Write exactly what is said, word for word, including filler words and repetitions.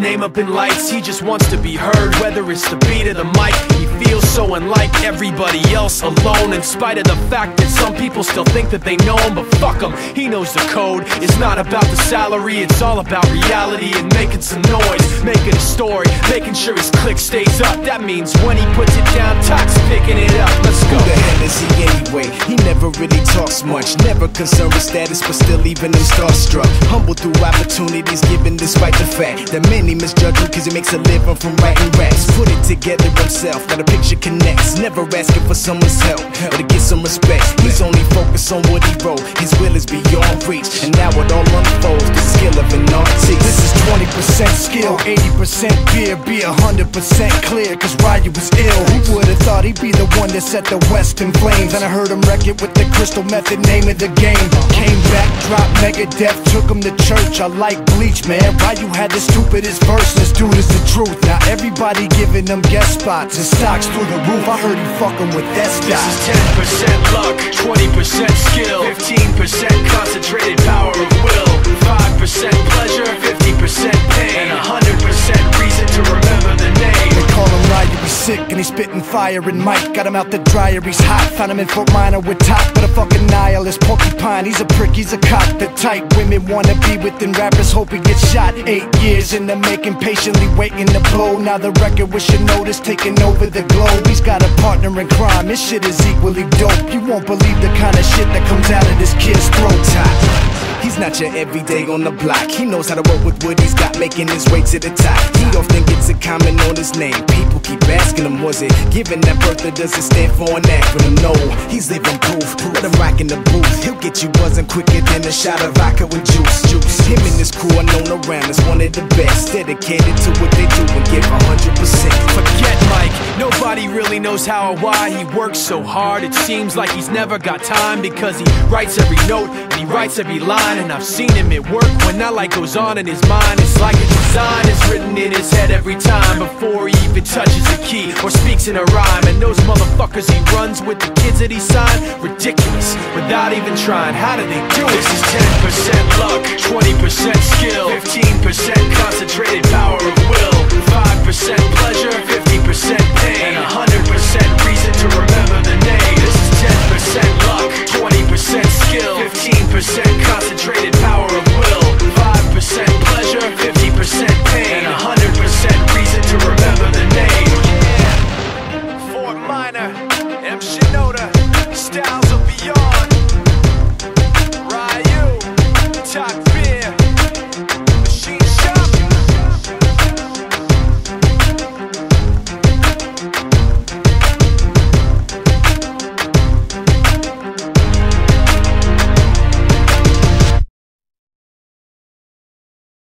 name up in lights. He just wants to be heard, whether it's the beat or the mic. He feels so unlike everybody else, alone, in spite of the fact that some people still think that they know him. But fuck him, he knows the code. It's not about the salary, it's all about reality and making some noise, making a story, making sure his click stays up. That means when he puts it down, Tox picking it up. Let's go. Who the hell is he anyway? He never really talks much, never concerned with status, but still even him starstruck. Humble through opportunities given despite the fact that many misjudge him cause he makes a living from writing raps. Put it together himself, now the picture connects. Never asking for someone's help or to get some respect. He's only focused on what he wrote. His will is beyond reach, and now it all unfolds, the skill of an artist. This is twenty percent skill, eighty percent beer. Be a hundred percent clear, cause Ryu was ill. Who would've thought he'd be the one that set the West in flames? And I heard him wreck it with the Crystal Method, name of the game. Came back, dropped Megadeth, took him to church. I like Bleach, man. Ryu had the stupidest verse, this dude is the truth. Now everybody giving them guest spots and stocks through the roof. I heard he fucking with that stock. This is ten percent luck, twenty percent skill, fifteen percent concentrated power of will, five percent pleasure, fifty percent pain, and one hundred percent reason to remember the name. They call him Ryu, he's sick and he's spitting fire. And Mike got him out the dryer, he's hot. Found him in Fort Minor with top, but a fucking nihilist porcupine. He's a prick, he's a cock. The type women wanna be within rappers, hope he gets shot. Eight years in the making, patiently waiting to blow. Now the record with your notice taking over the globe. He's got a partner in crime, this shit is equally dope. You won't believe the kind of shit that comes out of this kid's throat. He's not your everyday on the block. He knows how to work with what he's got, making his way to the top. He often gets a comment on his name. People keep asking him, was it given that birth or does it stand for an acronym? No, he's living proof. Let him rock in the booth. He'll get you buzzing quicker than a shot of vodka with juice. Juice. Him and his crew are known around as one of the best, dedicated to what they do and give a hundred percent. Forget Mike, nobody really knows how or why he works so hard. It seems like he's never got time because he writes every note and he writes every line. And I've seen him at work when that light goes on in his mind. It's like a design is written in his head every time before he even touches a key or speaks in a rhyme. And those motherfuckers he runs with, the kids that he signed, ridiculous, without even trying. How do they do it? This is ten percent luck, twenty percent skill, fifteen percent concentrated power of will, five percent pleasure, fifty percent pain, and one hundred percent reason to remember